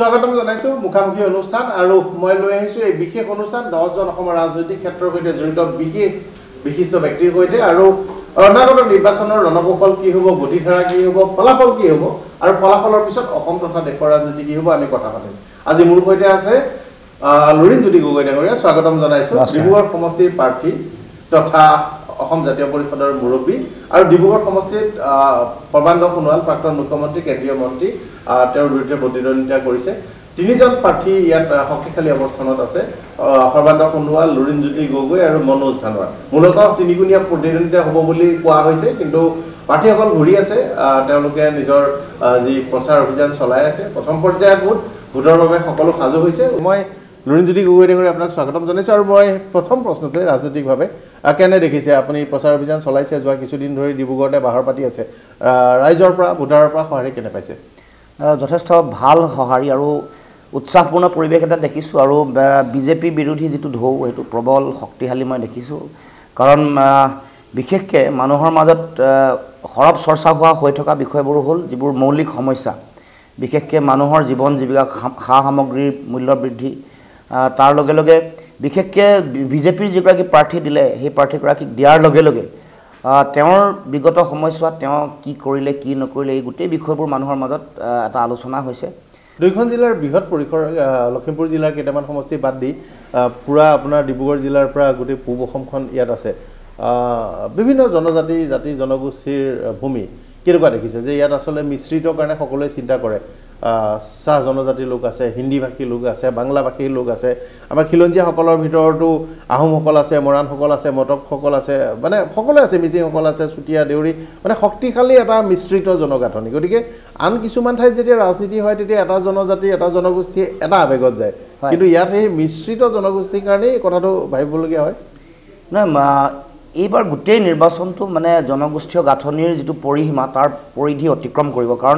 স্বাগতম জনাইছো মুখামুখি অনুষ্ঠান আৰু মই লৈ আহিছো এই বিশেষ অনুষ্ঠান 10 জন অসমৰ ৰাজনৈতিক ক্ষেত্ৰৰ সৈতে জড়িত বিশিষ্ট ব্যক্তিৰ সৈতে আৰু অনাগত নিৰ্বাচনৰ ৰণকৌশল কি হ'ব গতিধাৰা কি হ'ব ফলাফল কি হ'ব আৰু ফলাফলৰ পিছত অসম তথা দেশৰ ৰাজনীতি কি হ'ব আমি কথা পাতিম আজি মোৰ সৈতে আছে লুৰিণজ্যোতি গগৈ ডাঙৰীয়া স্বাগতম জনাইছো ডিব্ৰুগড় সমষ্টিৰ প্ৰাৰ্থী তথা অসম জাতীয় পৰিষদৰ মুৰব্বী আৰু ডিব্ৰুগড় সমষ্টিত সৰ্বানন্দ সোণোৱাল প্ৰাক্তন মুখ্যমন্ত্ৰী কেন্দ্ৰীয় মন্ত্ৰী তেওঁৰ বিৰুদ্ধে প্ৰতিদ্বন্দ্বিতা কৰিছে তিনিজন প্ৰাৰ্থী ইয়াত শক্তিশালী অৱস্থানত আছে সৰ্বানন্দ সোণোৱাল লুৰিণজ্যোতি গগৈ আৰু মনোজ ধানোৱাৰ মূলতঃ তিনিগুণীয়া প্ৰতিদ্বন্দ্বিতা হ'ব বুলি কোৱা হৈছে কিন্তু প্ৰাৰ্থীসকল ঘূৰি আছে তেওঁলোকে নিজৰ যি প্ৰচাৰ অভিযান চলাই আছে প্ৰথম পৰ্যায়ত ভোটৰ বাবে সকলো সাজু হৈছে মই লুৰিণজ্যোতি গগৈ ডাঙৰীয়া আপোনাক স্বাগতম জনাইছো আৰু মই প্ৰথম প্ৰশ্নতে ৰাজনৈতিকভাৱে কেনে দেখিছে আপুনি প্ৰচাৰ অভিযান চলাইছে যোৱা কিছুদিন ধৰি ডিব্ৰুগড়তে বাহৰ পাতি আছে ৰাইজৰ পৰা ভোটাৰৰ পৰা সঁহাৰি কেনে পাইছে যথেষ্ট ভাল সঁহাৰি আৰু উৎসাহপূৰ্ণ পৰিৱেশ এটা দেখিছোঁ আৰু বিজেপি বিৰোধী যিটো ঢৌ সেইটো প্ৰবল শক্তিশালী মই দেখিছোঁ কাৰণ বিশেষকৈ মানুহৰ মাজত সৰব চৰ্চা হোৱা হৈ থকা বিষয়বোৰ হ'ল যিবোৰ মৌলিক সমস্যা বিশেষকৈ মানুহৰ জীৱন জীৱিকা সা সামগ্ৰীৰ মূল্য বৃদ্ধি তাৰ লগে লগে বিশেষকৈ বিজেপিৰ যিগৰাকী প্ৰাৰ্থী দিলে সেই প্ৰাৰ্থীগৰাকীক দিয়াৰ লগে লগে তেওঁৰ বিগত সময়ছোৱাত তেওঁ কি কৰিলে কি নকৰিলে এই গোটেই বিষয়বোৰ মানুহৰ মাজত এটা আলোচনা হৈছে দুইখন জিলাৰ বৃহৎ পৰিসৰ লখিমপুৰ জিলাৰ কেইটামান সমষ্টি বাদ দি পুৰা আপোনাৰ ডিব্ৰুগড় জিলাৰ পৰা গোটেই পূব অসমখন ইয়াত আছে বিভিন্ন জনজাতি জাতি জনগোষ্ঠীৰ ভূমি কেনেকুৱা দেখিছে যে ইয়াত আচলতে মিশ্ৰিতৰ কাৰণে সকলোৱে চিন্তা কৰে চাহ জনজাতিৰ লোক আছে হিন্দীভাষী লোক আছে বাংলাভাষীৰ লোক আছে আমাৰ খিলঞ্জীয়াসকলৰ ভিতৰতো আহোমসকল আছে মৰাণসকল আছে মটকসকল আছে মানে সকলোৱে আছে মিচিংসকল আছে চুতীয়া দেউৰী মানে শক্তিশালী এটা মিশ্ৰিত জনগাঁথনি গতিকে আন কিছুমান ঠাইত যেতিয়া ৰাজনীতি হয় তেতিয়া এটা জনজাতি এটা জনগোষ্ঠী এটা আৱেগত যায় কিন্তু ইয়াত সেই মিশ্ৰিত জনগোষ্ঠীৰ কাৰণেই কথাটো ভাবিবলগীয়া হয় নহয় এইবাৰ গোটেই নিৰ্বাচনটো মানে জনগোষ্ঠীয় গাঁথনিৰ যিটো পৰিসীমা তাৰ পৰিধি অতিক্ৰম কৰিব কাৰণ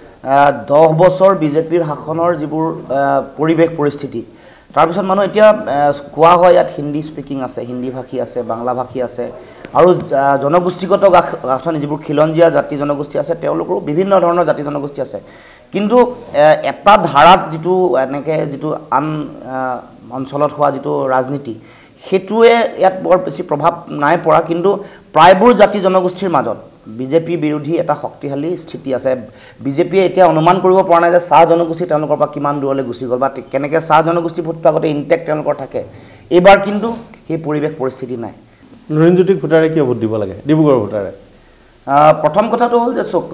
10 বছৰ বিজেপিৰ শাসনৰ যিবোৰ পৰিৱেশ পৰিস্থিতি তাৰপিছত মানুহ এতিয়া কোৱা হয় ইয়াত হিন্দী স্পিকিং আছে হিন্দীভাষী আছে বাংলাভাষী আছে আৰু জনগোষ্ঠীগত গাঁথনি যিবোৰ খিলঞ্জীয়া জাতি জনগোষ্ঠী আছে তেওঁলোকৰো বিভিন্ন ধৰণৰ জাতি জনগোষ্ঠী আছে কিন্তু এটা ধাৰাত যিটো এনেকৈ যিটো আন অঞ্চলত হোৱা যিটো ৰাজনীতি সেইটোৱে ইয়াত বৰ বেছি প্ৰভাৱ নাই পৰা কিন্তু প্ৰায়বোৰ জাতি জনগোষ্ঠীৰ মাজত বিজেপি বিৰোধী এটা শক্তিশালী স্থিতি আছে বিজেপিয়ে এতিয়া অনুমান কৰিব পৰা নাই যে চাহ জনগোষ্ঠী তেওঁলোকৰ পৰা কিমান দূৰলৈ গুচি গ'ল বা কেনেকৈ চাহ জনগোষ্ঠী ভোটটো আগতে ইনটেক্ট তেওঁলোকৰ থাকে এইবাৰ কিন্তু সেই পৰিৱেশ পৰিস্থিতি নাই লুৰিণজ্যোতিক ভোটাৰে কিয় ভোট দিব লাগে ডিব্ৰুগড় ভোটাৰে প্ৰথম কথাটো হ'ল যে চক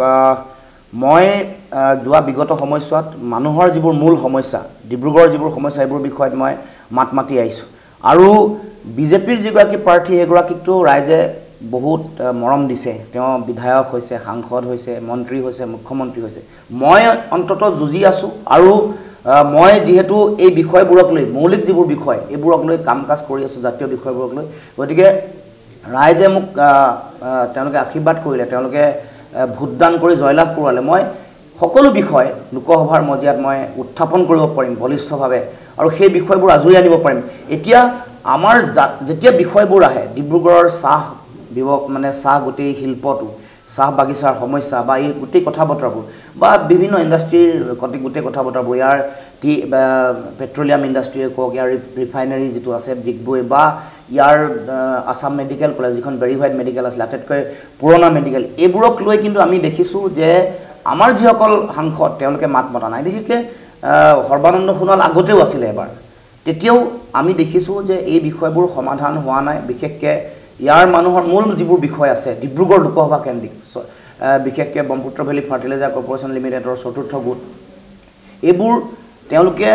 মই যোৱা বিগত সময়ছোৱাত মানুহৰ যিবোৰ মূল সমস্যা ডিব্ৰুগড়ৰ যিবোৰ সমস্যা এইবোৰ বিষয়ত মই মাত মাতি আহিছোঁ আৰু বিজেপিৰ যিগৰাকী প্ৰাৰ্থী সেইগৰাকীকতো ৰাইজে বহুত মৰম দিছে তেওঁ বিধায়ক হৈছে সাংসদ হৈছে মন্ত্ৰী হৈছে মুখ্যমন্ত্ৰী হৈছে মই অন্ততঃ যুঁজি আছোঁ আৰু মই যিহেতু এই বিষয়বোৰক লৈ মৌলিক যিবোৰ বিষয় এইবোৰক লৈ কাম কাজ কৰি আছোঁ জাতীয় বিষয়বোৰক লৈ গতিকে ৰাইজে মোক তেওঁলোকে আশীৰ্বাদ কৰিলে তেওঁলোকে ভোটদান কৰি জয়লাভ কৰোৱালে মই সকলো বিষয় লোকসভাৰ মজিয়াত মই উত্থাপন কৰিব পাৰিম বলিষ্ঠভাৱে আৰু সেই বিষয়বোৰ আজৰি আনিব পাৰিম এতিয়া আমাৰ যেতিয়া বিষয়বোৰ আহে ডিব্ৰুগড়ৰ চাহ মানে চাহ গোটেই শিল্পটো চাহ বাগিচাৰ সমস্যা বা এই গোটেই কথা বতৰাবোৰ বা বিভিন্ন ইণ্ডাষ্ট্ৰীৰ গোটেই কথা বতৰাবোৰ ইয়াৰ পেট্ৰলিয়াম ইণ্ডাষ্ট্ৰীয়ে কওক ইয়াৰ ৰিফাইনাৰী যিটো আছে ডিগবৈ বা ইয়াৰ আছাম মেডিকেল কলেজ যিখন ভেৰিফাইড মেডিকেল আছিলে আটাইতকৈ পুৰণা মেডিকেল এইবোৰক লৈ কিন্তু আমি দেখিছোঁ যে আমাৰ যিসকল সাংসদ তেওঁলোকে মাত মতা নাই বিশেষকৈ সৰ্বানন্দ সোণোৱাল আগতেও আছিলে এবাৰ তেতিয়াও আমি দেখিছোঁ যে এই বিষয়বোৰ সমাধান হোৱা নাই বিশেষকৈ ইয়াৰ মানুহৰ মূল যিবোৰ বিষয় আছে ডিব্ৰুগড় লোকসভা কেন্দ্ৰিক বিশেষকৈ ব্ৰহ্মপুত্ৰ ভেলী ফাৰ্টিলাইজাৰ কৰ্পৰেশ্যন লিমিটেডৰ চতুৰ্থ গোট এইবোৰ তেওঁলোকে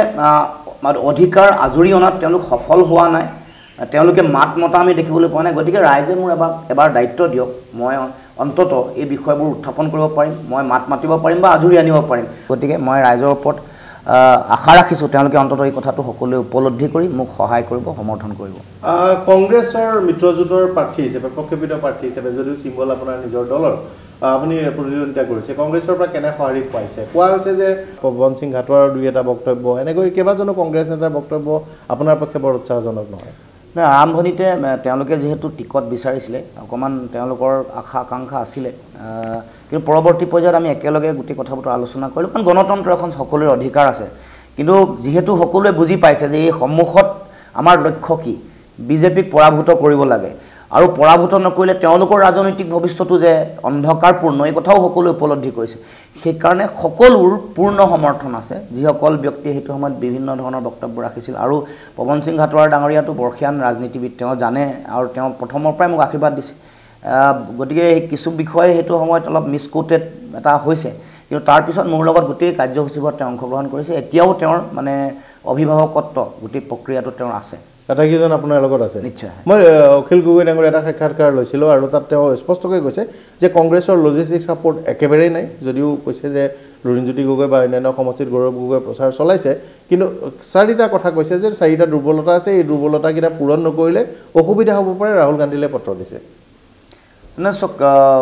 অধিকাৰ আজৰি অনাত তেওঁলোক সফল হোৱা নাই তেওঁলোকে মাত মতা আমি দেখিবলৈ পোৱা নাই গতিকে ৰাইজে মোৰ এবাৰ দায়িত্ব দিয়ক মই অন্ততঃ এই বিষয়বোৰ উত্থাপন কৰিব পাৰিম মই মাত মাতিব পাৰিম বা আজৰি আনিব পাৰিম গতিকে মই ৰাইজৰ ওপৰত আশা ৰাখিছোঁ তেওঁলোকে অন্ততঃ এই কথাটো সকলোৱে উপলব্ধি কৰি মোক সহায় কৰিব সমৰ্থন কৰিব কংগ্ৰেছৰ মিত্ৰজোঁটৰ প্ৰাৰ্থী হিচাপে প্ৰক্ষেপিত প্ৰাৰ্থী হিচাপে যদিও চিম্বল আপোনাৰ নিজৰ দলৰ আপুনি প্ৰতিদ্বন্দ্বিতা কৰিছে কংগ্ৰেছৰ পৰা কেনে সঁহাৰি পাইছে কোৱা হৈছে যে পৱন সিং ঘাটোৱাৰৰ দুই এটা বক্তব্য এনেকৈ কেইবাজনো কংগ্ৰেছ নেতাৰ বক্তব্য আপোনাৰ পক্ষে বৰ উৎসাহজনক নহয় নাই আৰম্ভণিতে তেওঁলোকে যেহেতু টিকট বিচাৰিছিলে অকণমান তেওঁলোকৰ আশা আকাংক্ষা আছিলে কিন্তু পৰৱৰ্তী পৰ্যায়ত আমি একেলগে গোটেই কথা বতৰা আলোচনা কৰিলোঁ কাৰণ গণতন্ত্ৰ এখন সকলোৰে অধিকাৰ আছে কিন্তু যেহেতু সকলোৱে বুজি পাইছে যে এই সন্মুখত আমাৰ লক্ষ্য কি বিজেপিক পৰাভূত কৰিব লাগে আৰু পৰাভূত নকৰিলে তেওঁলোকৰ ৰাজনৈতিক ভৱিষ্যতো যে অন্ধকাৰপূৰ্ণ এই কথাও সকলোৱে উপলব্ধি কৰিছে সেইকাৰণে সকলোৰ পূৰ্ণ সমৰ্থন আছে যিসকল ব্যক্তিয়ে সেইটো সময়ত বিভিন্ন ধৰণৰ বক্তব্য ৰাখিছিল আৰু পৱন সিং ঘাটোৱাৰ ডাঙৰীয়াটো বৰ্ষিয়ান ৰাজনীতিবিদ তেওঁ জানে আৰু তেওঁ প্ৰথমৰ পৰাই মোক আশীৰ্বাদ দিছে গতিকে কিছু বিষয় সেইটো সময়ত অলপ মিসকোটেড এটা হৈছে কিন্তু তাৰ পিছত মোৰ লগত গোটেই কাৰ্যসূচীবোৰত তেওঁ অংশগ্ৰহণ কৰিছে এতিয়াও তেওঁৰ মানে অভিভাৱকত্ব গোটেই প্ৰক্ৰিয়াটো তেওঁৰ আছে এটা কিজন আপোনাৰ লগত আছে নিশ্চয় মই অখিল গগৈ ডাঙৰ এটা সাক্ষাৎকাৰ লৈছিলোঁ আৰু তাত তেওঁ স্পষ্টকৈ কৈছে যে কংগ্ৰেছৰ লজিষ্টিক ছাপোৰ্ট একেবাৰেই নাই যদিও কৈছে যে লুৰিণজ্যোতি গগৈ বা অন্যান্য সমষ্টিত গৌৰৱ গগৈ প্ৰচাৰ চলাইছে কিন্তু চাৰিটা কথা কৈছে যে চাৰিটা দুৰ্বলতা আছে এই দুৰ্বলতাকেইটা পূৰণ নকৰিলে অসুবিধা হ'ব পাৰে ৰাহুল গান্ধীলৈ পত্ৰ দিছে না চক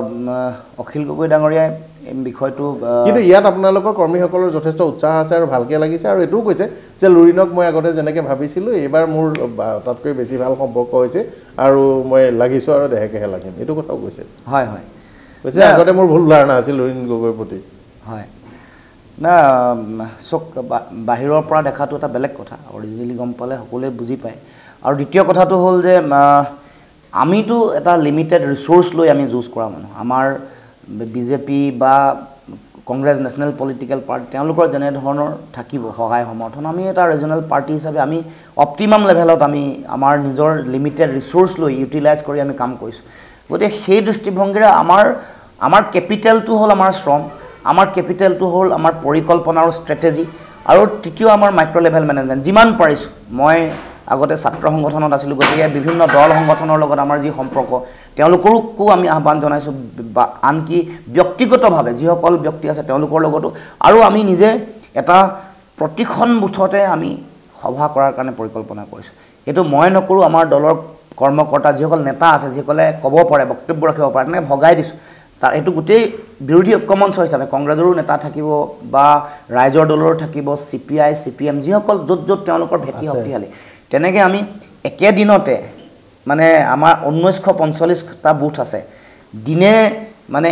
অখিল গগৈ ডাঙৰীয়াই বিষয়টো কিন্তু ইয়াত আপোনালোকৰ কৰ্মীসকলৰ যথেষ্ট উৎসাহ আছে আৰু ভালকৈ লাগিছে আৰু এইটোও কৈছে যে লুৰিণক মই আগতে যেনেকৈ ভাবিছিলোঁ এইবাৰ মোৰ তাতকৈ বেছি ভাল সম্পৰ্ক হৈছে আৰু মই লাগিছোঁ আৰু দেহেকেহে লাগিম এইটো কথাও কৈছে হয় হয় কৈছে আগতে মোৰ ভুল ধাৰণা আছিল লুৰিণ গগৈৰ প্ৰতি হয় না চক বাহিৰৰ পৰা দেখাটো এটা বেলেগ কথা অৰিজিনেলি গম পালে সকলোৱে বুজি পায় আৰু দ্বিতীয় কথাটো হ'ল যে আমিতো এটা লিমিটেড ৰিসোৰ্স লৈ আমি যুঁজ কৰা মানুহ আমাৰ বিজেপি বা কংগ্ৰেছ নেশ্যনেল পলিটিকেল পাৰ্টি তেওঁলোকৰ যেনে ধৰণৰ থাকিব সহায় সমৰ্থন আমি এটা ৰিজনেল পাৰ্টি হিচাপে আমি অপটিমাম লেভেলত আমি আমাৰ নিজৰ লিমিটেড ৰিসোৰ্স লৈ ইউটিলাইজ কৰি আমি কাম কৰিছোঁ গতিকে সেই দৃষ্টিভংগীৰে আমাৰ কেপিটেলটো হ'ল আমাৰ শ্ৰম আমাৰ কেপিটেলটো হ'ল আমাৰ পৰিকল্পনা আৰু ষ্ট্ৰেটেজি আৰু তৃতীয় আমাৰ মাইক্ৰ' লেভেল মেনেজমেণ্ট যিমান পাৰিছোঁ মই আগতে ছাত্ৰ সংগঠনত আছিলোঁ গতিকে বিভিন্ন দল সংগঠনৰ লগত আমাৰ যি সম্পৰ্ক তেওঁলোককো আমি আহ্বান জনাইছোঁ আনকি ব্যক্তিগতভাৱে যিসকল ব্যক্তি আছে তেওঁলোকৰ লগতো আৰু আমি নিজে এটা প্ৰতিখন বুথতে আমি সভা কৰাৰ কাৰণে পৰিকল্পনা কৰিছোঁ এইটো মই নকৰোঁ আমাৰ দলৰ কৰ্মকৰ্তা যিসকল নেতা আছে যিসকলে ক'ব পাৰে বক্তব্য ৰাখিব পাৰে তেনেকৈ ভগাই দিছোঁ তাৰ এইটো গোটেই বিৰোধী ঐক্যমঞ্চ হিচাপে কংগ্ৰেছৰো নেতা থাকিব বা ৰাইজৰ দলৰো থাকিব CPI CPM যিসকল য'ত য'ত তেওঁলোকৰ ভেটি শক্তিশালী তেনেকৈ আমি একেদিনতে মানে আমাৰ 1945টা বুথ আছে দিনে মানে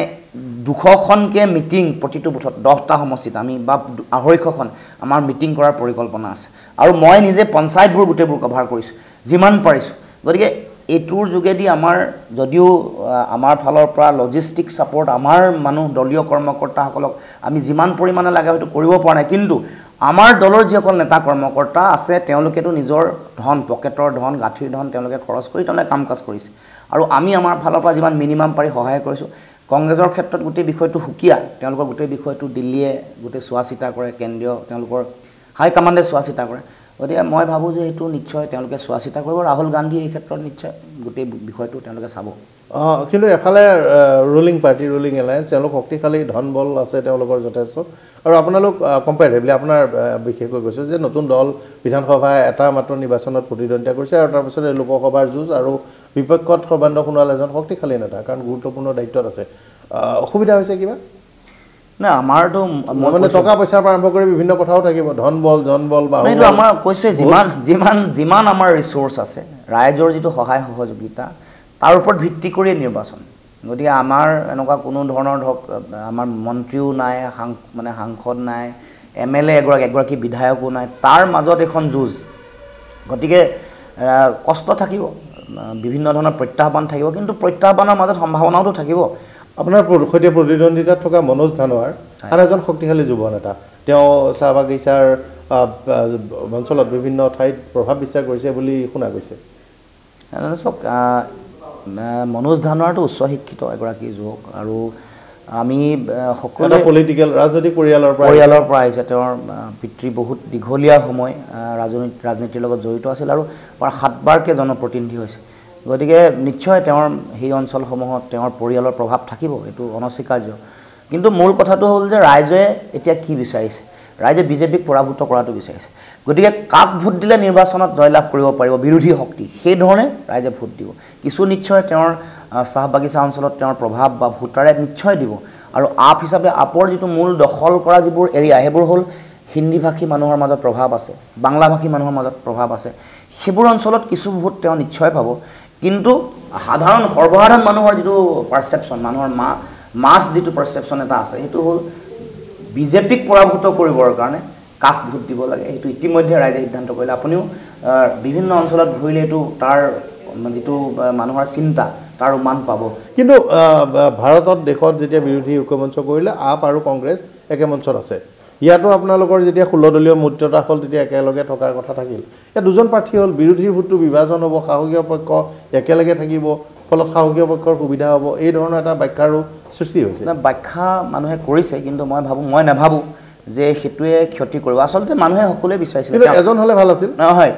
200খনকৈ মিটিং প্ৰতিটো বুথত 10টা সমষ্টিত আমি বা 250খন আমাৰ মিটিং কৰাৰ পৰিকল্পনা আছে আৰু মই নিজে পঞ্চায়তবোৰ গোটেইবোৰ কভাৰ কৰিছোঁ যিমান পাৰিছোঁ গতিকে এইটোৰ যোগেদি আমাৰ যদিও আমাৰ ফালৰ পৰা লজিষ্টিক ছাপোৰ্ট আমাৰ মানুহ দলীয় কৰ্মকৰ্তাসকলক আমি যিমান পৰিমাণে লাগে হয়তো কৰিব পৰা নাই কিন্তু আমাৰ দলৰ যিসকল নেতা কৰ্মকৰ্তা আছে তেওঁলোকেতো নিজৰ ধন পকেটৰ ধন গাঁঠিৰ ধন তেওঁলোকে খৰচ কৰি তেওঁলোকে কাম কাজ কৰিছে আৰু আমি আমাৰ ফালৰ পৰা যিমান মিনিমাম পাৰি সহায় কৰিছোঁ কংগ্ৰেছৰ ক্ষেত্ৰত গোটেই বিষয়টো সুকীয়া তেওঁলোকৰ গোটেই বিষয়টো দিল্লীয়ে গোটেই চোৱা চিতা কৰে কেন্দ্ৰীয় তেওঁলোকৰ হাই কমাণ্ডে চোৱা চিতা কৰে গতিকে মই ভাবোঁ যে এইটো নিশ্চয় তেওঁলোকে চোৱা চিতা কৰিব ৰাহুল গান্ধী এই ক্ষেত্ৰত নিশ্চয় গোটেই বিষয়টো তেওঁলোকে চাব কিন্তু এফালে ৰুলিং পাৰ্টি ৰুলিং এলায়েন্স তেওঁলোক শক্তিশালী ধন বল আছে তেওঁলোকৰ যথেষ্ট আৰু আপোনালোক কম্পেয়াৰেটিভলি আপোনাৰ বিশেষকৈ কৈছোঁ যে নতুন দল বিধানসভাই এটা মাত্ৰ নিৰ্বাচনত প্ৰতিদ্বন্দ্বিতা কৰিছে আৰু তাৰপিছতে লোকসভাৰ যুঁজ আৰু বিপক্ষত সৰ্বানন্দ সোণোৱাল এজন শক্তিশালী নেতা কাৰণ গুৰুত্বপূৰ্ণ দায়িত্বত আছে অসুবিধা হৈছে কিবা না আমাৰতো মানে টকা পইচাৰ পৰা আৰম্ভ কৰি বিভিন্ন কথাও থাকিব ধন বল জন বল বা এইটো আমাৰ কৈছে যিমান আমাৰ ৰিসোৰ্স আছে ৰাইজৰ যিটো সহায় সহযোগিতা তাৰ ওপৰত ভিত্তি কৰিয়ে নিৰ্বাচন গতিকে আমাৰ এনেকুৱা কোনো ধৰণৰ ধৰক আমাৰ মন্ত্ৰীও নাই মানে সাংসদ নাই MLA এগৰাকী বিধায়কো নাই তাৰ মাজত এখন যুঁজ গতিকে কষ্ট থাকিব বিভিন্ন ধৰণৰ প্ৰত্যাহ্বান থাকিব কিন্তু প্ৰত্যাহ্বানৰ মাজত সম্ভাৱনাও থাকিব আপোনাৰ সৈতে প্ৰতিদ্বন্দ্বিতাত থকা মনোজ ধানোৱাৰ আন এজন শক্তিশালী যুৱ নেতা তেওঁ চাহ বাগিচাৰ অঞ্চলত বিভিন্ন ঠাইত প্ৰভাৱ বিস্তাৰ কৰিছে বুলি শুনা গৈছে চাওক মনোজ ধানোৱাৰটো উচ্চ শিক্ষিত এগৰাকী যুৱক আৰু আমি সকলোৱে পলিটিকেল ৰাজনৈতিক পৰিয়ালৰ পৰা আহিছে তেওঁৰ পিতৃ বহুত দীঘলীয়া সময় ৰাজনীতিৰ লগত জড়িত আছিল আৰু প্ৰায় 7বাৰকৈ জনপ্ৰতিনিধি হৈছে গতিকে নিশ্চয় তেওঁৰ সেই অঞ্চলসমূহত তেওঁৰ পৰিয়ালৰ প্ৰভাৱ থাকিব এইটো অনস্বীকাৰ্য কিন্তু মূল কথাটো হ'ল যে ৰাইজে এতিয়া কি বিচাৰিছে ৰাইজে বিজেপিক পৰাভূত কৰাটো বিচাৰিছে গতিকে কাক ভোট দিলে নিৰ্বাচনত জয়লাভ কৰিব পাৰিব বিৰোধী শক্তি সেই ধৰণে ৰাইজে ভোট দিব কিছু নিশ্চয় তেওঁৰ চাহ বাগিচা অঞ্চলত তেওঁৰ প্ৰভাৱ বা ভোটাৰে নিশ্চয় দিব আৰু আপ হিচাপে আপৰ যিটো মূল দখল কৰা যিবোৰ এৰিয়া সেইবোৰ হ'ল হিন্দীভাষী মানুহৰ মাজত প্ৰভাৱ আছে বাংলাভাষী মানুহৰ মাজত প্ৰভাৱ আছে সেইবোৰ অঞ্চলত কিছু ভোট তেওঁ নিশ্চয় পাব কিন্তু সৰ্বসাধাৰণ মানুহৰ যিটো পাৰসেপশ্যন মানুহৰ মাছ যিটো পাৰসেপশ্যন এটা আছে সেইটো হ'ল বিজেপিক পৰাভূত কৰিবৰ কাৰণে কাক ভোট দিব লাগে সেইটো ইতিমধ্যে ৰাইজে সিদ্ধান্ত কৰিলে আপুনিও বিভিন্ন অঞ্চলত ঘূৰিলে এইটো তাৰ যিটো মানুহৰ চিন্তা তাৰ মান পাব কিন্তু ভাৰতত দেশত যেতিয়া বিৰোধী ঐক্যমঞ্চ কৰিলে আপ আৰু কংগ্ৰেছ একে মঞ্চত আছে ইয়াতো আপোনালোকৰ যেতিয়া 16 দলীয় মৈত্ৰতা হ'ল তেতিয়া একেলগে থকাৰ কথা থাকিল এই দুজন প্ৰাৰ্থী হ'ল বিৰোধীৰ ভোটটো বিভাজন হ'ব শাসকীয় পক্ষ একেলগে থাকিব ফলত শাসকীয় পক্ষৰ সুবিধা হ'ব এই ধৰণৰ এটা ব্যাখ্যাৰো সৃষ্টি হৈছে না ব্যাখ্যা মানুহে কৰিছে কিন্তু মই নাভাবো যে হেতুৱে ক্ষতি কৰিব আচলতে মানুহে সকলোৱে বিচাৰিছিল কিন্তু এজন হলে ভাল আছিল নহয়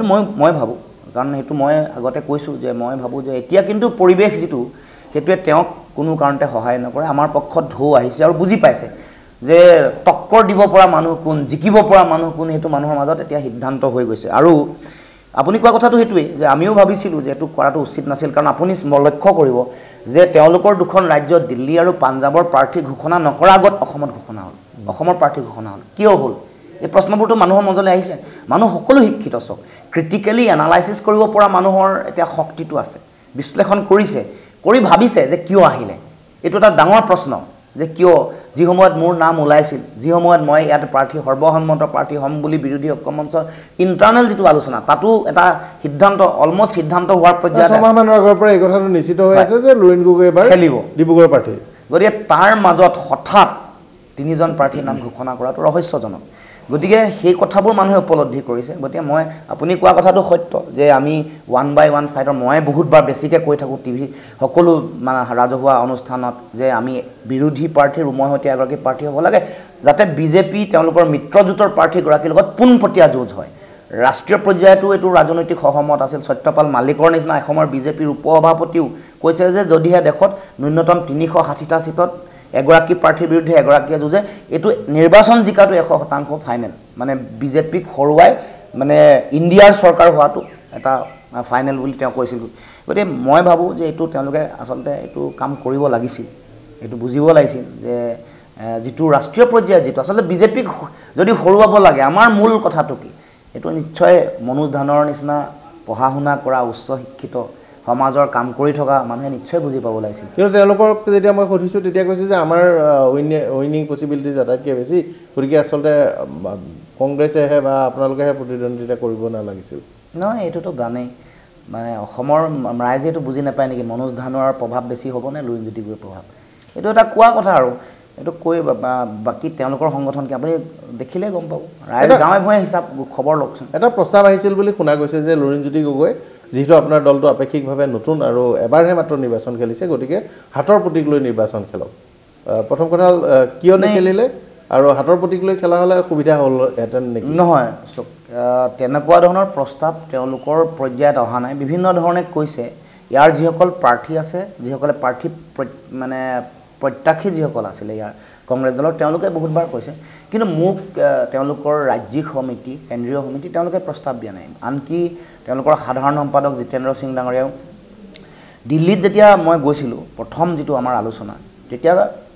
মই ভাবো কাৰণ হেতু মই আগতে কৈছো যে মই ভাবো যে এতিয়া কিন্তু পৰিবেশ যেটো হেতুৱে তেওঁক কোনো কাৰণতে সহায় নকৰে আমাৰ পক্ষত ঢৌ আহিছে আৰু বুজি পাইছে যে টক্কৰ দিব পৰা মানুহ কোন জিকিব পৰা মানুহ কোন হেতু মানুহৰ মাজত এতিয়া সিদ্ধান্ত হৈ গৈছে আৰু আপুনি কোৱা কথাটো হেতুৱে যে আমিও ভাবিছিলো যে এটো কৰাটো উচিত নাছিল কাৰণ আপুনি লক্ষ্য কৰিব যে তেওঁলোকৰ দুখন ৰাজ্য দিল্লী আৰু পাঞ্জাবৰ প্ৰাৰ্থী ঘোষণা নকৰা আগত অসমত ঘোষণা হ'ল অসমৰ প্ৰাৰ্থী ঘোষণা হ'ল কিয় হ'ল এই প্ৰশ্নবোৰটো মানুহৰ মনলৈ আহিছে মানুহ সকলো শিক্ষিত সক ক্ৰিটিক্যালি এনালাইসিস কৰিব পৰা মানুহৰ এতিয়া শক্তিটো আছে বিশ্লেষণ কৰিছে কৰি ভাবিছে যে কিয় আহিলে এটো এটা ডাঙৰ প্ৰশ্ন যে কিয় যি সময়ত মোৰ নাম ওলাইছিল যি সময়ত মই ইয়াত প্ৰাৰ্থী সৰ্বসন্মত প্ৰাৰ্থী হম বুলি বিৰোধী ঐক্যমঞ্চৰ ইন্টাৰনেল যেটো আলোচনা তাতো এটা সিদ্ধান্ত অলমোস্ট সিদ্ধান্ত হোৱাৰ পৰ্যায়ত সমামানৰ আগৰ পৰা এই কথাটো নিশ্চিত হৈ আছে যে লুইন গগৈ এবাৰ খেলিব ডিব্ৰুগড় প্ৰাৰ্থী গতিকে তাৰ মাজত হঠাৎ তিনিজন প্ৰাৰ্থীৰ নাম ঘোষণা কৰাটো ৰহস্যজনক গতিকে সেই কথাবোৰ মানুহে উপলব্ধি কৰিছে গতিকে মই আপুনি কোৱা কথাটো সত্য যে আমি 1 by 1 ফাইটৰ মই বহুতবাৰ বেছিকে কৈ থাকো টিভি সকলো মানে ৰাজহুৱা অনুষ্ঠানত যে আমি বিৰোধী প্ৰাৰ্থীৰ উমৈহতীয়া এগৰাকী প্ৰাৰ্থী হ'ব লাগে যাতে বিজেপি তেওঁলোকৰ মিত্ৰজোঁটৰ প্ৰাৰ্থী গৰাকীৰ লগত পোনপটীয়া যুঁজ হয় ৰাষ্ট্ৰীয় পৰ্যায়তো এইটো ৰাজনৈতিক সহমত আছিল সত্যপাল মালিকৰ নিচিনা এখমৰ বিজেপিৰ উপসভাপতিও কৈছে যে যদিহে দেশত ন্যূনতম 360টা সিটত এগৰাকী প্ৰাৰ্থীৰ বিৰুদ্ধে এগৰাকীয়ে যুঁজে এটো নিৰ্বাচন জিকাটো 100% ফাইনেল মানে বিজেপিক হৰুৱাই মানে ইণ্ডিয়াৰ চৰকাৰ হোৱাটো এটা ফাইনেল বুলি তেওঁ কৈছিল গতিকে মই ভাবো যে এটো তেওঁলোকে আচলতে এটো কাম কৰিব লাগিছিল এটো বুজিব লাগিছিল যে যেটো ৰাষ্ট্ৰীয় পৰ্যায়ত যেটো আচলতে বিজেপিক যদি হৰুৱাব লাগে আমাৰ মূল কথাটো কি এটো নিশ্চয় মনোজ ধানৰ নিচিনা পঢ়া শুনা কৰা উচ্চ শিক্ষিত সমাজৰ কাম কৰি থকা মানুহে নিশ্চয় বুজি পাব লাগিছিল কিন্তু তেওঁলোকৰ যেতিয়া মই সুধিছো তেতিয়া কৈছে যে আমাৰ উইনিং পসিবিলিটিজ আটাইতকৈ বেছি গতিকে আচলতে কংগ্ৰেছেহে বা আপোনালোকেহে প্ৰতিদ্বন্দ্বিতা কৰিব নালাগিছিল নহয় এটোতো গানেই মানে অসমৰ ৰাইজে এটো বুজি নাপায় নেকি মনোজ ধানৰ প্ৰভাৱ বেছি হ'ব নে লুইন জ্যোতিগুৰ প্ৰভাৱ এটো এটা কোৱা কথা আৰু এটো কৈ বাকি তেওঁলোকৰ সংগঠন কি আপুনি দেখিলে গম পাব ৰাইজ গাঁৱে ভয়ে হিচাপ খবৰ লকচোন এটা প্ৰস্তাৱ আহিছিল বুলি শুনা গৈছে যে লুইনজ্যোতি গগৈ যেহেতু আপোনাৰ দলটো আপেক্ষিকভাৱে নতুন আৰু এবাৰহে মাত্ৰ নিৰ্বাচন খেলিছে গতিকে হাতৰ প্ৰতীক লৈ নিৰ্বাচন খেলক প্ৰথম কথা কিয় নেখেলিলে আৰু হাতৰ প্ৰতীক লৈ খেলা হলে সুবিধা হ'ল এটেন নেকি নহয় তেনেকুৱা ধৰণৰ প্ৰস্তাৱ তেওঁলোকৰ পৰ্যায়ত অহা নাই বিভিন্ন ধৰণে কৈছে ইয়াৰ যিসকল প্ৰাৰ্থী আছে যিসকলে প্ৰাৰ্থী মানে প্ৰত্যাশী যিসকল আছিল ইয়াৰ কংগ্ৰেছ দলৰ তেওঁলোকে বহুতবাৰ কৈছে কিন্তু মোক তেওঁলোকৰ ৰাজ্যিক সমিতি কেন্দ্ৰীয় সমিতি তেওঁলোকে প্ৰস্তাৱ দিয়া নাই আনকি তেওঁলোকৰ সাধাৰণ সম্পাদক জিতেন্দ্ৰ সিং ডাঙৰীয়াও দিল্লীত যেতিয়া মই গৈছিলো প্ৰথম যেটো আমাৰ আলোচনা তেতিয়া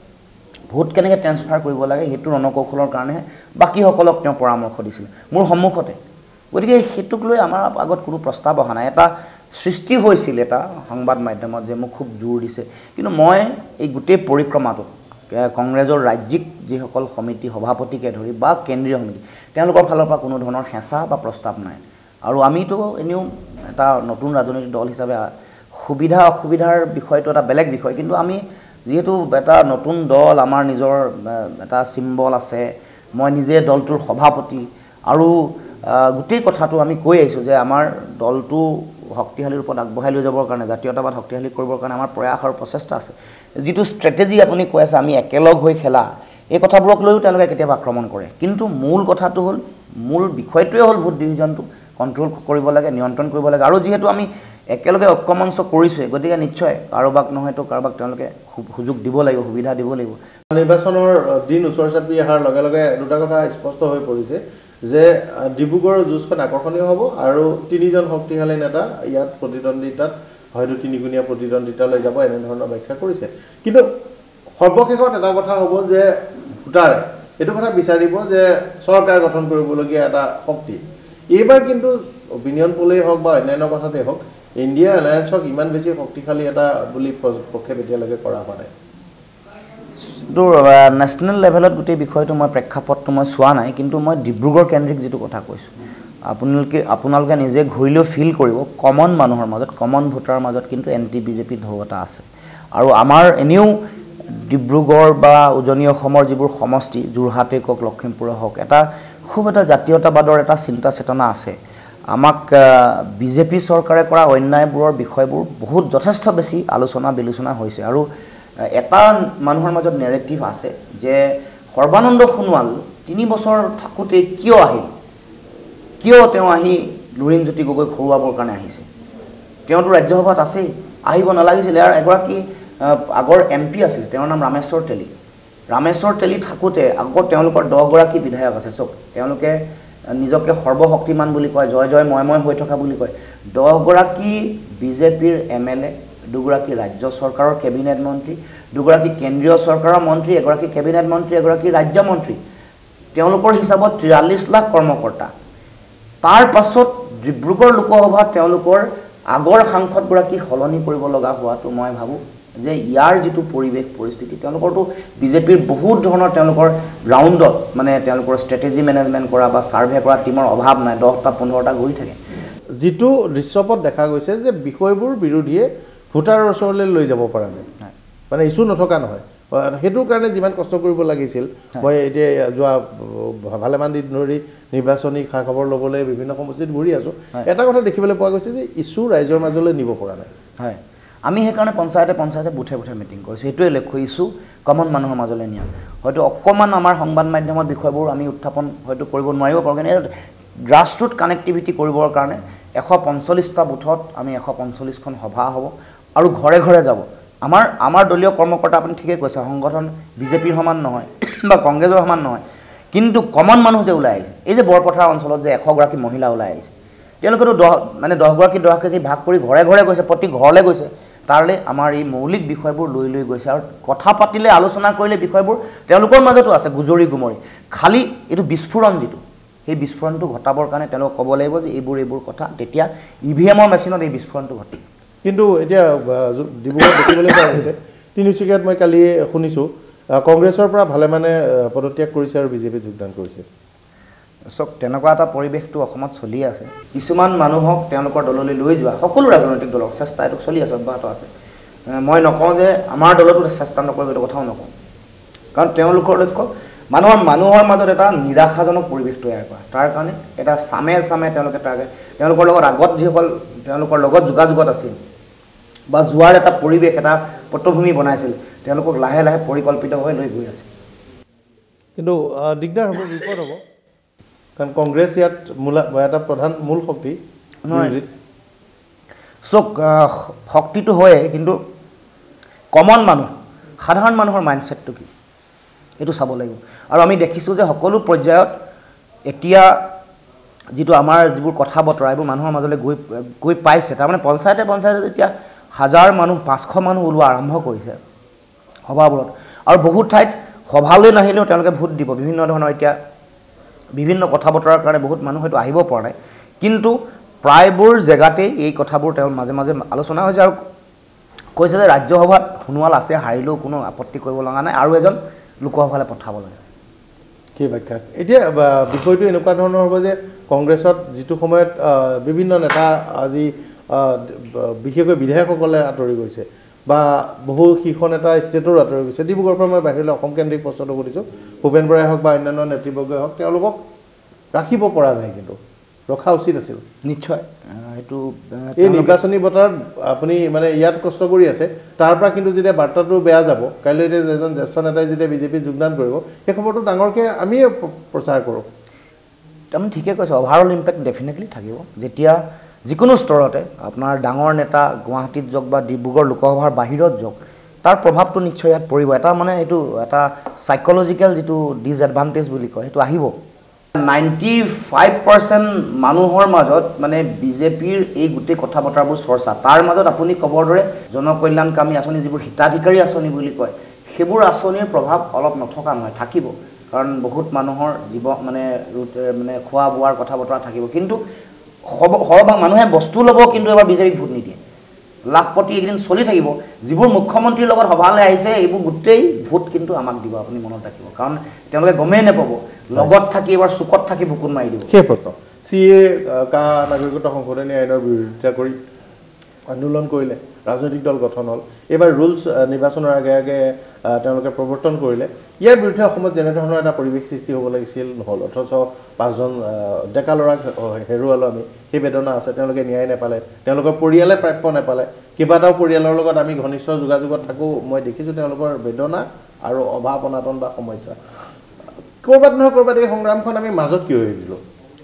ভোট কেনেকৈ ট্ৰান্সফাৰ কৰিব লাগে হেতু ৰণকৌশলৰ কাৰণে বাকি সকলক তেওঁ পৰামৰ্শ দিছিল মোৰ সন্মুখতে গতিকে হেতুক লৈ আমাৰ আগত কোনো প্ৰস্তাৱ অহা নাই এটা সৃষ্টি হৈছিল এটা সংবাদ মাধ্যমত যে মোক খুব জোৰ দিছে কিন্তু মই এই গোটেই পৰিক্ৰমাটো কংগ্ৰেছৰ ৰাজ্যিক যিসকল সমিতি সভাপতিকে ধৰি বা কেন্দ্ৰীয় সমিতি তেওঁলোকৰ ফালৰ পৰা কোনো ধৰণৰ হেঁচা বা প্ৰস্তাৱ নাই আৰু আমিতো এনেও এটা নতুন ৰাজনৈতিক দল হিচাপে সুবিধা অসুবিধাৰ বিষয়টো এটা বেলেগ বিষয় কিন্তু আমি যেহেতু এটা নতুন দল আমাৰ নিজৰ এটা সিম্বল আছে মই নিজে দলটোৰ সভাপতি আৰু গোটেই কথাটো আমি কৈ আইছো যে আমাৰ দলটো শক্তিশালী ৰূপত আগবঢ়াই লৈ যাবৰ কাৰণে জাতীয়তাবাদ শক্তিশালী কৰিবৰ কাৰণে আমাৰ প্ৰয়াস আৰু প্ৰচেষ্টা আছে যেটো ষ্ট্ৰেটেজি আপুনি কৈ আছে আমি একেলগ হৈ খেলা এই কথাবোৰক লৈও তেওঁলোকে কেতিয়াবা আক্ৰমণ কৰে কিন্তু মূল কথাটো হ'ল মূল বিষয়টোৱে হ'ল ভোট ডিভিজনটো কন্ট্ৰোল কৰিব লাগে নিয়ন্ত্ৰণ কৰিব লাগে আৰু যেহেতু আমি একেলগে ঐক্যমঞ্চ কৰিছে গতিকে নিশ্চয় কাৰোবাক নহয়তো কাৰোবাক তেওঁলোকে সুযোগ দিব লাগিব সুবিধা দিব লাগিব নিৰ্বাচনৰ দিন ওচৰ চাপি অহাৰ লগে লগে দুটা কথা স্পষ্ট হৈ পৰিছে যে ডিব্ৰুগড়ৰ যুঁজখন আকৰ্ষণীয় হ'ব আৰু তিনিজন শক্তিশালী নেতা ইয়াত প্ৰতিদ্বন্দ্বিতাত হয়তো তিনিগুণীয়া প্ৰতিদ্বন্দ্বিতালৈ যাব এনে ধৰণৰ ব্যাখ্যা কৰিছে কিন্তু সৰ্বশেষত এটা কথা হ'ব যে ভোটাৰে এটো কথা বিচাৰিব যে চৰকাৰ গঠন কৰিবলগীয়া এটা শক্তি এইবাৰ কিন্তু অপিনিয়ন পোলেই হওক বা অন্যান্য কথাতে হওক ইণ্ডিয়া এলায়েন্সক ইমান বেছি শক্তিশালী এটা বুলি প্ৰক্ষেপ এতিয়ালৈকে কৰা হোৱা নাই কিন্তু নেশ্যনেল লেভেলত গোটেই বিষয়টো মই প্ৰেক্ষাপটটো মই চোৱা নাই কিন্তু মই ডিব্ৰুগড় কেন্দ্ৰিক যেটো কথা কৈছোঁ আপোনালোকে নিজে ঘূৰিলেও ফিল কৰিব কমন মানুহৰ মাজত কমন ভোটাৰৰ মাজত কিন্তু এন্টি বিজেপি ঢৌ এটা আছে আৰু আমাৰ এনেও ডিব্ৰুগড় বা উজনি অসমৰ যিবোৰ সমষ্টি যোৰহাটে কক লখিমপুৰে হওক এটা খুব এটা জাতীয়তাবাদৰ এটা চিন্তা চেতনা আছে আমাক বিজেপি চৰকাৰে কৰা অন্যায়বোৰৰ বিষয়বোৰ বহুত যথেষ্ট বেছি আলোচনা বিলোচনা হৈছে আৰু এটা মানুহৰ মাজত নেৰেটিভ আছে যে সৰ্বানন্দ সোণোৱাল 3 বছৰ থাকোতে কিয় আহিল কিয় তেওঁ আহি লুৰিণজ্যোতি গগৈ খৰুৱাবৰ কাৰণে আহিছে তেওঁটো ৰাজ্যসভাত আছে আহিব নালাগিছিল আৰু এগৰাকী আগৰ এমপি আছিল তেওঁৰ নাম ৰামেশ্বৰ তেলী থাকোতে আগৰ তেওঁলোকৰ 10 গৰাকী বিধায়ক আছে চক তেওঁলোকে নিজকে সৰ্বশক্তিমান বুলি কয় জয় জয় ময় হৈ থকা বুলি কয় 10 গৰাকী বিজেপিৰ এমএলএ 2 গৰাকী ৰাজ্য চৰকাৰৰ কেবিনেট মন্ত্ৰী 2 গৰাকী কেন্দ্ৰীয় চৰকাৰৰ মন্ত্ৰী এগৰাকী কেবিনেট মন্ত্ৰী এগৰাকী ৰাজ্য মন্ত্ৰী তেওঁলোকৰ হিচাপত 43 লাখ কৰ্মকৰ্তা তাৰ পাছত ডিব্ৰুগড় লোকসভাত তেওঁলোকৰ আগৰ সাংসদ গৰাকী হলনি কৰিব লগা হোৱাটো মই ভাবো যে ইয়াৰ যেটো পৰিবেশ পৰিস্থিতি তেওঁলোকৰটো বিজেপিৰ বহুত ধৰণৰ তেওঁলোকৰ গ্ৰাউণ্ডত মানে তেওঁলোকৰ ষ্ট্ৰেটেজি মেনেজমেন্ট কৰা বা সাৰ্ভে কৰা টিমৰ অভাৱ নাই 10টা 15টা গৈ থাকে যেটো দৃশ্যপট দেখা গৈছে যে বিষয়বোৰ বিৰোধীয়ে ভোটাৰৰ ওচৰলৈ লৈ যাব পৰা নাই মানে ইছু নথকা নহয় হেতুৰ কাৰণে যিমান কষ্ট কৰিব লাগিছিল মই এতিয়া যোৱা ভালেমান দিন ধৰি নিৰ্বাচনী খা খবৰ লবলৈ বিভিন্ন সমষ্টিত ঘূৰি আছো এটা কথা দেখিবলৈ পোৱা গৈছে যে ইছু ৰাইজৰ মাজলৈ নিব পৰা নাই হয় আমি হেকাৰণে পঞ্চায়তে বুথে মিটিং কৰিছো এটোই লক্ষ্য ইছু কমন মানুহৰ মাজলৈ নিয়া হয়তো অকমান আমাৰ সংবাদ মাধ্যমৰ বিষয়বোৰ আমি উত্থাপন হয়তো কৰিব নোৱাৰিব পাৰো কিন্তু গ্ৰাসৰুট কানেক্টিভিটি কৰিবৰ কাৰণে 145টা বুথত আমি 145খন সভা হ'ব আৰু ঘৰে ঘৰে যাব আমাৰ দলীয় কৰ্মকৰ্তা আপুনি ঠিকই কৈছে সংগঠন বিজেপিৰ সমান নহয় বা কংগ্ৰেছৰ সমান নহয় কিন্তু কমন মানুহ যে ওলাই আহিছে এই যে বৰপথাৰ অঞ্চলত যে 100 গৰাকী মহিলা ওলাই আহিছে তেওঁলোকেতো 10 গৰাকী ভাগ কৰি ঘৰে ঘৰে গৈছে প্ৰতি ঘৰলৈ গৈছে তাৰলে আমাৰ এই মৌলিক বিষয়বোৰ লৈ গৈছে আৰু কথা পাতিলে আলোচনা কৰিলে বিষয়বোৰ তেওঁলোকৰ মাজতো আছে গুজৰি গুমৰি খালি এটো বিস্ফোৰণ যেটো এই বিস্ফোৰণটো ঘটাবৰ কাৰণে তেওঁলোক ক'ব লাগিব যে এইবোৰ কথা তেতিয়া ইভিএমৰ মেচিনত এই বিস্ফোৰণটো ঘটে কিন্তু এতিয়া ডিব্ৰুগড় দেখিবলৈ পোৱা গৈছে তিনিচুকীয়াত মই কালি শুনিছো কংগ্ৰেছৰ পৰা ভালে মানে পদত্যাগ কৰিছে আৰু বিজেপি যোগদান কৰিছে সক তেনেকুৱা এটা পৰিবেশটো অসমত চলি আছে কিছুমান মানুহক তেওঁলোকৰ দললৈ লৈ যোৱা সকলো ৰাজনৈতিক দলৰ চেষ্টা এটো চলি আছে অব্যাহত আছে মই নকওঁ যে আমাৰ দলটো চেষ্টা নকৰিব এটা কথাও নকওঁ কাৰণ তেওঁলোকৰ লক্ষ্য মানুহৰ মাজত এটা নিৰাশাজনক পৰিবেশ তৈয়াৰ কৰা তাৰ কাৰণে এটা সামে তেওঁলোকৰ লগত আগত যিসকল তেওঁলোকৰ লগত যোগাযোগত আছিল বা জুৱাৰ এটা পৰিবেশ এটা পটভূমি বনাইছিল তেওঁলোকক লাহে লাহে পৰিকল্পিতভাৱে লৈ গৈ আছে কিন্তু দিগদাৰ হ'ব বিপদ হ'ব কাৰণ কংগ্ৰেছ ইয়াত এটা প্ৰধান মূল শক্তি সক শক্তিটো হয় কিন্তু কমন মানুহ সাধাৰণ মানুহৰ মাইন্ডসেটটো কি এটো চাব লাগিব আৰু আমি দেখিছো যে সকলো পৰ্যায়ত এতিয়া যেটো আমাৰ যিবোৰ কথা বতৰা এইবোৰ মানুহৰ মাজলৈ গৈ পাইছে তাৰ মানে পঞ্চায়তে যেতিয়া 1000 মানুহ 500 মানুহ ওলোৱা আৰম্ভ কৰিছে সভাবোৰত আৰু বহুত ঠাইত সভালৈ নাহিলেও তেওঁলোকে ভোট দিব বিভিন্ন ধৰণৰ এতিয়া বিভিন্ন কথা বতৰাৰ কাৰণে বহুত মানুহ হয়তো আহিব পৰা নাই কিন্তু প্ৰায়বোৰ জেগাতে এই কথাবোৰ তেওঁ মাজে আলোচনা হৈছে আৰু কৈছে যে ৰাজ্যসভাত সোণোৱাল আছে হাৰিলেও কোনো আপত্তি কৰিব লগা নাই আৰু এজন লোকসভালৈ পঠাব লাগে কি ব্যাখ্যা এতিয়া বিষয়টো এনেকুৱা ধৰণৰ হ'ব যে কংগ্ৰেছত যেটো সময়ত বিভিন্ন নেতা আজি বিশেষকৈ বিধায়কসকলে আঁতৰি গৈছে বা বহু শীৰ্ষ নেতা ষ্টেটৰ আঁতৰি গৈছে ডিব্ৰুগড়ৰ পৰা মই বাহিৰলৈ অসম কেন্দ্ৰিক প্ৰশ্নটো সুধিছোঁ ভূপেন বৰাই হওক বা অন্যান্য নেতৃবৰ্গই হওক তেওঁলোকক ৰাখিব পৰা নাই কিন্তু ৰখা উচিত আছিল নিশ্চয় এটো এই নিৰ্বাচনী বতাৰ আপুনি মানে ইয়াত কষ্ট কৰি আছে তাৰ পৰা কিন্তু যেতিয়া বাৰ্তাটো বেয়া যাব কাইলৈ এজন জ্যেষ্ঠ নেতাই যেতিয়া বিজেপি যোগদান কৰিব সেই খবৰটো ডাঙৰকে আমি প্ৰচাৰ কৰোঁ আমি ঠিকে কৈছো ওভাৰঅল ইম্প্যাক্ট ডেফিনেটলি থাকিব যেতিয়া যিকোনো স্তৰতে আপোনাৰ ডাঙৰ নেতা গুৱাহাটীত যোগ বা ডিব্ৰুগড় লোকসভাৰ বাহিৰত যোগ তাৰ প্ৰভাৱটো নিশ্চয় ইয়াত পৰিব এটা মানে এটো এটা সাইকোলজিক্যাল যেটো ডিসএডভান্টেজ বুলি কয় এটো আহিব 95% মানুহৰ মাজত মানে বিজেপিৰ এই গুটে কথা বতৰাবোৰ চৰ্চা তাৰ মাজত আপুনি কবৰ দৰে জনকল্যাণকামী আঁচনি যিবোৰ হিতাধিকাৰী আঁচনি বুলি কয় সেইবোৰ আঁচনিৰ প্ৰভাৱ অলপ নথকা নহয় থাকিব কাৰণ বহুত মানুহৰ জীৱ মানে খোৱা বোৱাৰ কথা বতৰা থাকিব কিন্তু সৰবা মানুহে বস্তু ল'ব কিন্তু এবাৰ বিজেপিক ভোট নিদিয়ে লাখপতি এইকেইদিন চলি থাকিব যিবোৰ মুখ্যমন্ত্ৰীৰ লগত সভালৈ আহিছে এইবোৰ গোটেই ভোট কিন্তু আমাক দিব আপুনি মনত ৰাখিব কাৰণ তেওঁলোকে গমেই নাপাব লগত থাকি এবাৰ চুকত থাকি বুকুত মাৰি দিব সেই প্ৰশ্ন CA কা নাগৰিকত্ব সংশোধনী আইনৰ বিৰোধিতা কৰি আন্দোলন কৰিলে ৰাজনৈতিক দল গঠন হ'ল এবাৰ ৰুলছ নিৰ্বাচনৰ আগে আগে তেওঁলোকে প্ৰৱৰ্তন কৰিলে ইয়াৰ বিৰুদ্ধে অসমত যেনে ধৰণৰ এটা পৰিৱেশ সৃষ্টি হ'ব লাগিছিল নহ'ল অথচ 5জন ডেকা ল'ৰাক হেৰুৱালো আমি সেই বেদনা আছে তেওঁলোকে ন্যায় নাপালে তেওঁলোকৰ পৰিয়ালে প্ৰাপ্য নাপালে কেইবাটাও পৰিয়ালৰ লগত আমি ঘনিষ্ঠ যোগাযোগত থাকোঁ মই দেখিছোঁ তেওঁলোকৰ বেদনা আৰু অভাৱ অনাটন বা সমস্যা ক'ৰবাত নহয় ক'ৰবাত এই সংগ্ৰামখন আমি মাজত কিয় হৈ দিলোঁ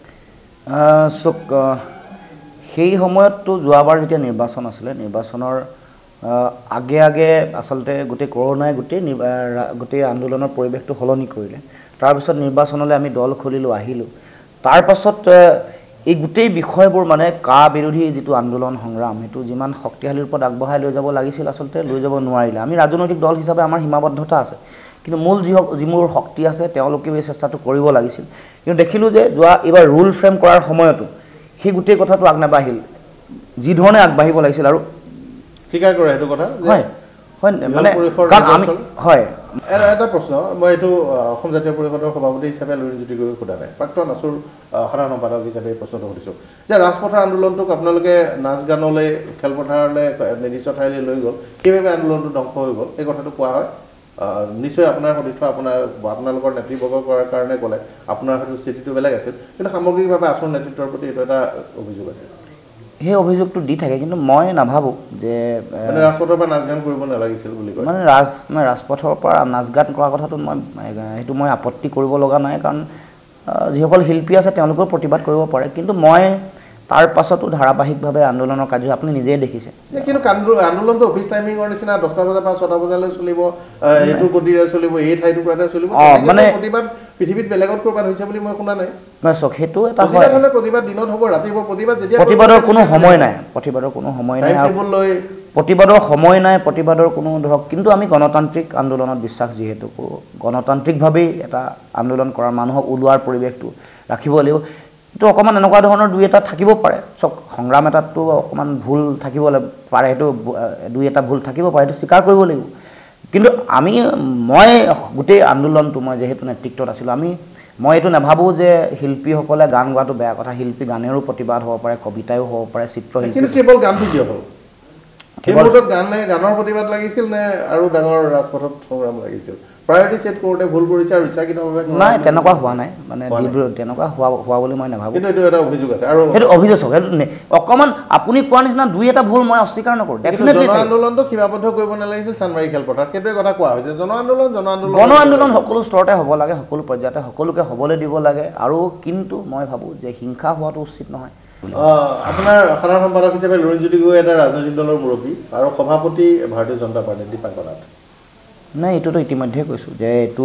সেই সময়ততো যোৱাবাৰ যেতিয়া নিৰ্বাচন আছিলে নিৰ্বাচনৰ আগে আগে আচলতে গোটেই কৰোনাই গোটেই আন্দোলনৰ পৰিৱেশটো সলনি কৰিলে তাৰপিছত নিৰ্বাচনলৈ আমি দল খুলিলোঁ আহিলোঁ তাৰপাছত এই গোটেই বিষয়বোৰ মানে কা বিৰোধী যিটো আন্দোলন সংগ্ৰাম সেইটো যিমান শক্তিশালীৰ ওপৰত আগবঢ়াই লৈ যাব লাগিছিল আচলতে লৈ যাব নোৱাৰিলে আমি ৰাজনৈতিক দল হিচাপে আমাৰ সীমাবদ্ধতা আছে কিন্তু মূল যিবোৰ শক্তি আছে তেওঁলোকেও এই চেষ্টাটো কৰিব লাগিছিল কিন্তু দেখিলোঁ যে এইবাৰ ৰুল ফ্ৰেম কৰাৰ সময়তো সেই গোটেই কথাটো আগনাবাঢ়িল যি ধৰণে আগবাঢ়িব লাগিছিল আৰু স্বীকাৰ কৰে সেইটো কথা হয় হয় মানে কাৰণ আমি হয় এটা প্ৰশ্ন মই এইটো অসম জাতীয় পৰিষদৰ সভাপতি হিচাপে লুৰিণজ্যোতি গগৈক সোধা নাই প্ৰাক্তন আছুৰ সাধাৰণ সম্পাদক হিচাপে এই প্ৰশ্নটো সুধিছোঁ যে ৰাজপথৰ আন্দোলনটোক আপোনালোকে নাচ গানলৈ খেলপথাৰলৈ নিৰ্দিষ্ট ঠাইলৈ লৈ গ'ল সেইবাবে আন্দোলনটো ধ্বংস হৈ গ'ল এই কথাটো কোৱা হয় নিশ্চয় আপোনাৰ সতীৰ্থ আপোনালোকৰ নেতৃবৰ্গ কৰাৰ কাৰণে ক'লে আপোনাৰ হয়তো স্থিতিটো বেলেগ আছিল কিন্তু সামগ্ৰিকভাৱে আছুৰ নেতৃত্বৰ প্ৰতি এইটো এটা অভিযোগ আছে সেই অভিযোগটো দি থাকে কিন্তু মই নাভাবোঁ যে ৰাজপথৰ পৰা নাচ গান কৰিব নালাগিছিল বুলি কয় মানে ৰাজপথৰ পৰা নাচ গান কৰা কথাটো সেইটো মই আপত্তি কৰিব লগা নাই কাৰণ যিসকল শিল্পী আছে তেওঁলোকেও প্ৰতিবাদ কৰিব পাৰে কিন্তু মই তাৰ পাছতো ধাৰাবাহিকভাৱে আন্দোলনৰ কাৰ্য আপুনি নিজেই দেখিছে কিন্তু আন্দোলনটো অফিচ টাইমিঙৰ নিচিনা 10টা বজাৰ পৰা 6টা বজালৈ চলিব এইটো গতিৰে চলিব এই ঠাইটুকুৰাতে চলিব মানে প্ৰতিবাদ পৃথিৱীত বেলেগত ক'ৰবাত হৈছে বুলি মই শুনা নাই চক সেইটো এটা হয় প্ৰতিবাদ দিনত হ'ব ৰাতি হ'ব প্ৰতিবাদ যেতিয়া প্ৰতিবাদৰ কোনো সময় নাই প্ৰতিবাদৰ কোনো ধৰক কিন্তু আমি গণতান্ত্ৰিক আন্দোলনত বিশ্বাস যিহেতু কৰোঁ গণতান্ত্ৰিকভাৱেই এটা আন্দোলন কৰাৰ মানুহক ওলোৱাৰ পৰিৱেশটো ৰাখিব লাগিব তো অকমান এনেকুৱা ধৰণৰ দুই এটা থাকিব পাৰে চক সংগ্ৰাম এটাতো অকমান ভুল থাকিব পাৰে সেইটো দুই এটা ভুল থাকিব পাৰে সেইটো স্বীকাৰ কৰিব লাগিব কিন্তু মই গোটেই আন্দোলনটো মই যেহেতু নেতৃত্বত আছিলোঁ মই এইটো নাভাবোঁ যে শিল্পীসকলে গান গোৱাটো বেয়া কথা শিল্পী গানেৰো প্ৰতিবাদ হ'ব পাৰে কবিতায়ো হ'ব পাৰে চিত্ৰশিল্পী কিন্তু কেৱল গানটো কিয় হ'ল কেৱল গানৰ প্ৰতিবাদ লাগিছিল নে আৰু ডাঙৰ ৰাজপথত সংগ্ৰাম লাগিছিল প্ৰায়ৰিটি সেট কৰোঁতে ভুল কৰিছে আৰু ইচ্ছাকৃতভাৱে নাই তেনেকুৱা হোৱা নাই মানে তেনেকুৱা হোৱা বুলি মই নাভাবোঁ কিন্তু এইটো এটা অভিযোগ আছে আৰু সেইটো অভিযোগ সেইটো অকণমান আপুনি কোৱা নিচিনা দুই এটা ভুল মই অস্বীকাৰ নকৰোঁ ডেফিনেটলি জন আন্দোলনটো সীমাবদ্ধ কৰিব নালাগিছিল চানমাৰী খেলপথাৰত সেইটোৱে কথা কোৱা হৈছে জন আন্দোলন সকলো স্তৰতে হ'ব লাগে সকলো পৰ্যায়তে সকলোকে হ'বলৈ দিব লাগে আৰু কিন্তু মই ভাবোঁ যে হিংসা হোৱাটো উচিত নহয় আপোনাৰ সাধাৰণ সম্পাদক হিচাপে লুৰিণজ্যোতি গগৈ এটা ৰাজনৈতিক দলৰ মুৰব্বী আৰু সভাপতি ভাৰতীয় জনতা পাৰ্টীৰ দীপাংকৰ নাথ নাই এইটোতো ইতিমধ্যে কৈছোঁ যে এইটো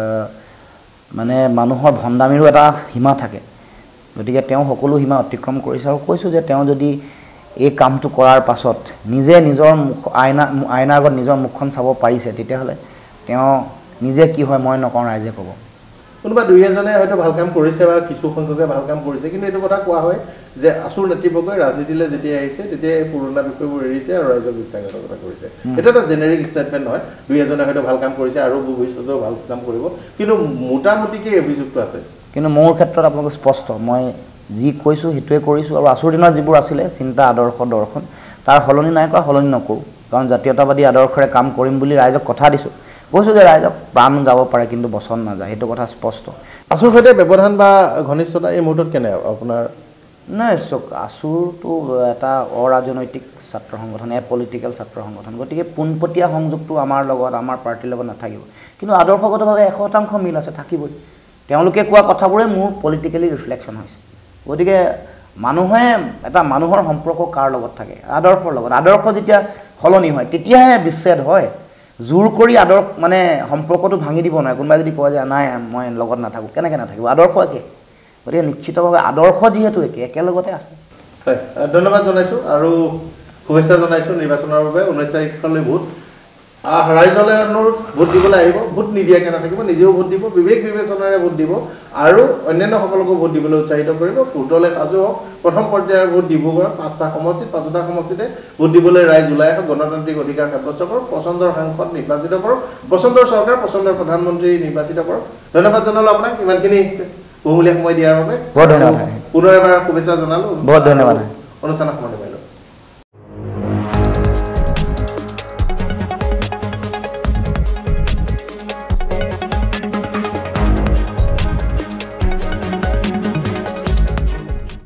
মানে মানুহৰ ভণ্ডামিৰো এটা সীমা থাকে গতিকে তেওঁ সকলো সীমা অতিক্ৰম কৰিছে আৰু কৈছোঁ যে তেওঁ যদি এই কামটো কৰাৰ পাছত নিজে নিজৰ আইনাৰ আগত নিজৰ মুখখন চাব পাৰিছে তেতিয়াহ'লে তেওঁ নিজে কি হয় মই নকওঁ ৰাইজে ক'ব কোনোবা দুই এজনে হয়তো ভাল কাম কৰিছে বা কিছু সংখ্যকে ভাল কাম কৰিছে কিন্তু এইটো কথা কোৱা হয় যে আছুৰ নেতৃবৰ্গই ৰাজনীতিলৈ যেতিয়া আহিছে তেতিয়া এই পুৰণা বিষয়বোৰ এৰিছে আৰু ৰাইজক বিশ্বাসঘাতকতা কৰিছে এইটো এটা জেনেৰিক ষ্টেটমেণ্ট নহয় দুই এজনে হয়তো ভাল কাম কৰিছে আৰু ভৱিষ্যতেও ভাল কাম কৰিব কিন্তু মোটামুটিকৈ অভিযোগটো আছে কিন্তু মোৰ ক্ষেত্ৰত আপোনালোক স্পষ্ট মই যি কৈছোঁ সেইটোৱে কৰিছোঁ আৰু আছুৰ দিনত যিবোৰ আছিলে চিন্তা আদৰ্শ দৰ্শন তাৰ সলনি নাই কৰা সলনি নকৰোঁ কাৰণ জাতীয়তাবাদী আদৰ্শৰে কাম কৰিম বুলি ৰাইজক কথা দিছোঁ কৈছোঁ যে ৰাইজক প্ৰাণ যাব পাৰে কিন্তু বচন নাযায় সেইটো কথা স্পষ্ট আছুৰ সৈতে ব্যৱধান বা ঘনিষ্ঠতা এই মুহূৰ্তত কেনে আপোনাৰ নাই চক আছুৰটো এটা অৰাজনৈতিক ছাত্ৰ সংগঠন পলিটিকেল ছাত্ৰ সংগঠন গতিকে পোনপটীয়া সংযোগটো আমাৰ লগত আমাৰ পাৰ্টিৰ লগত নাথাকিব কিন্তু আদৰ্শগতভাৱে 100% মিল আছে থাকিবই তেওঁলোকে কোৱা কথাবোৰে মোৰ পলিটিকেলি ৰিফ্লেকশ্যন হৈছে গতিকে মানুহে এটা মানুহৰ সম্পৰ্ক কাৰ লগত থাকে আদৰ্শৰ লগত আদৰ্শ যেতিয়া সলনি হয় তেতিয়াহে বিচ্ছেদ হয় জোৰ কৰি আদৰ্শ মানে সম্পৰ্কটো ভাঙি দিব নোৱাৰে কোনোবাই যদি কয় যে নাই মই লগত নাথাকোঁ কেনেকৈ নাথাকিব আদৰ্শ একে গতিকে নিশ্চিতভাৱে আদৰ্শ যিহেতু একেলগতে আছে হয় ধন্যবাদ জনাইছোঁ আৰু শুভেচ্ছা জনাইছোঁ নিৰ্বাচনৰ বাবে 19 তাৰিখলৈ ভোট ৰাইজলে অনুৰোধ ভোট দিবলৈ আহিব ভোট নিদিয়াকৈ নাথাকিব নিজেও ভোট দিব বিবেক বিবেচনাৰে ভোট দিব আৰু অন্যান্য সকলকো ভোট দিবলৈ উৎসাহিত কৰিব ভোটলৈ সাজু হওক প্ৰথম পৰ্যায়ৰ ভোট ডিব্ৰুগড় 5টা সমষ্টিত 5টা সমষ্টিতে ভোট দিবলৈ ৰাইজ ওলাই আহক গণতান্ত্ৰিক অধিকাৰ সাব্যস্ত কৰক পছন্দৰ সাংসদ নিৰ্বাচিত কৰক পছন্দৰ চৰকাৰ পছন্দৰ প্ৰধানমন্ত্ৰী নিৰ্বাচিত কৰক ধন্যবাদ জনালো আপোনাক ইমানখিনি বহুমূলীয়া সময় দিয়াৰ বাবে বহুত ধন্যবাদ পুনৰ এবাৰ শুভেচ্ছা জনালো বহুত ধন্যবাদ অনুষ্ঠান সামৰণি মাৰিলো